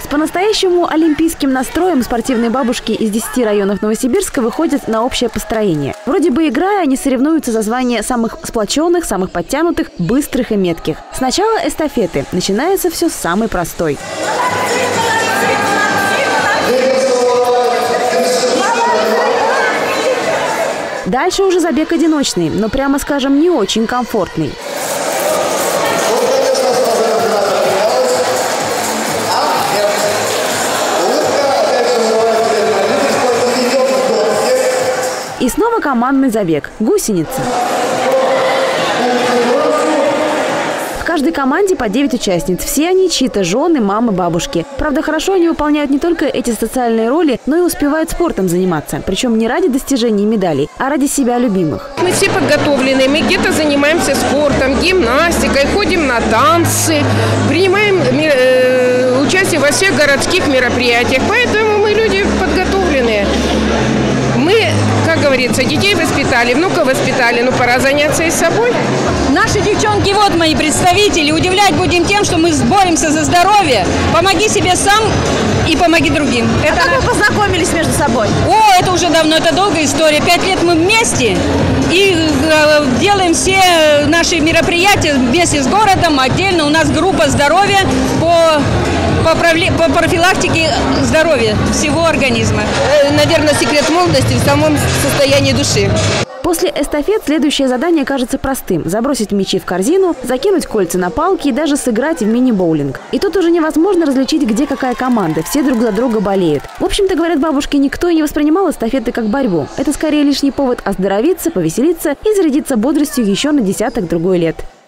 по-настоящему олимпийским настроем спортивные бабушки из 10 районов Новосибирска выходят на общее построение. Вроде бы играя, они соревнуются за звание самых сплоченных, самых подтянутых, быстрых и метких. Сначала эстафеты. Начинается все с самой простой. Дальше уже забег одиночный, но, прямо скажем, не очень комфортный. И снова командный забег – гусеница. В каждой команде по 9 участниц. Все они чьи-то жены, мамы, бабушки. Правда, хорошо они выполняют не только эти социальные роли, но и успевают спортом заниматься. Причем не ради достижений медалей, а ради себя любимых. Мы все подготовлены. Мы где-то занимаемся спортом, гимнастикой, ходим на танцы, принимаем участие во всех городских мероприятиях. Поэтому мы люди подготовленные. Мы, как говорится, детей воспитали, внуков воспитали, но пора заняться и собой. Наши девчонки, вот мои представители. Удивлять будем тем, что мы боремся за здоровье. Помоги себе сам и помоги другим. Как вы познакомились между собой? О, это уже давно, это долгая история. 5 лет мы вместе и делаем все наши мероприятия вместе с городом. Отдельно у нас группа здоровья по профилактике здоровья всего организма. Наверное, секрет молодости в самом состоянии души. После эстафет следующее задание кажется простым – забросить мячи в корзину, закинуть кольца на палки и даже сыграть в мини-боулинг. И тут уже невозможно различить, где какая команда, все друг за друга болеют. В общем-то, говорят бабушки, никто и не воспринимал эстафеты как борьбу. Это скорее лишний повод оздоровиться, повеселиться и зарядиться бодростью еще на десяток другой лет.